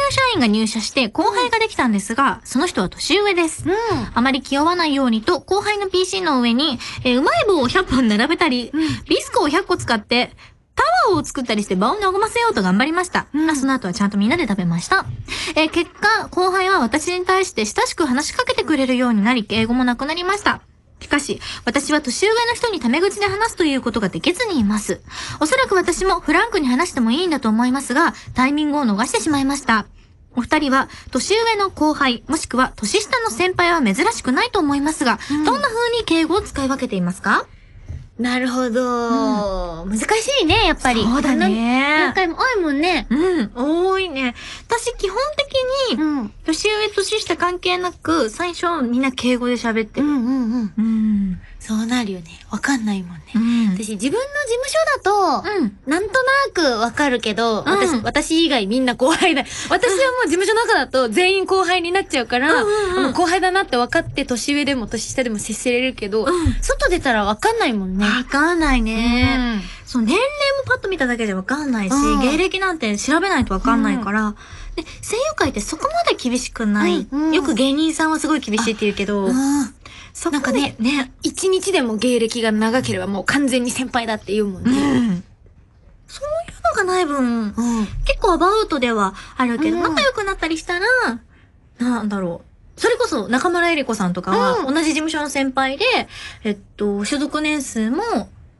社員が入社して後輩ができたんですが、その人は年上です。あまり気負わないようにと、後輩の PC の上に、うまい棒を100本並べたり、ビスコを100個使って、タワーを作ったりして場を和ませようと頑張りました。その後はちゃんとみんなで食べました。結果、後輩は私に対して親しく話しかけてくれるようになり、敬語もなくなりました。しかし、私は年上の人にタメ口で話すということができずにいます。おそらく私もフランクに話してもいいんだと思いますが、タイミングを逃してしまいました。お二人は、年上の後輩、もしくは年下の先輩は珍しくないと思いますが、どんな風に敬語を使い分けていますか？ なるほど。難しいね、やっぱり。 そうだね。 何回も多いもんね。 多いね。私基本的に、年上年下関係なく、最初みんな敬語で喋ってる。 そうなるよね。わかんないもんね。私、自分の事務所だと、なんとなくわかるけど、私以外みんな後輩だ。私はもう事務所の中だと全員後輩になっちゃうから、後輩だなって分かって年上でも年下でも接せれるけど、外出たらわかんないもんね。 わかんないね。そう、年齢もパッと見ただけじゃわかんないし、芸歴なんて調べないとわかんないから、で、声優界ってそこまで厳しくない。よく芸人さんはすごい厳しいって言うけど、 なんかね、一日でも芸歴が長ければもう完全に先輩だって言うもんね。 そういうのがない分、結構アバウトではあるけど、仲良くなったりしたら、なんだろう。それこそ中村江里子さんとかは、同じ事務所の先輩で、所属年数も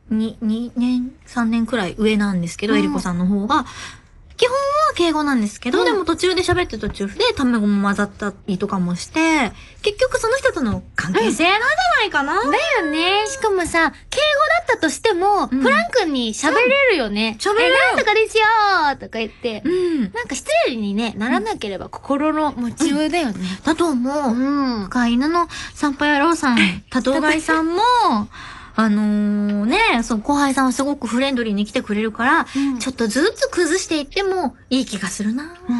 2年、3年くらい上なんですけど、江里子さんの方が、基本は敬語なんですけど、でも途中で喋って途中でタメ語も混ざったりとかもして、結局その人との関係性なんじゃないかな。 だよね。しかもさ、敬語だったとしても、フランクに喋れるよね。 喋れる。 なんとかですよーとか言って。なんか失礼にね、ならなければ心の持ちようだよね。 だと思う。深い犬の散歩野郎さん、多頭飼いさんも、その後輩さんはすごくフレンドリーに来てくれるから、ちょっとずつ崩していってもいい気がするな。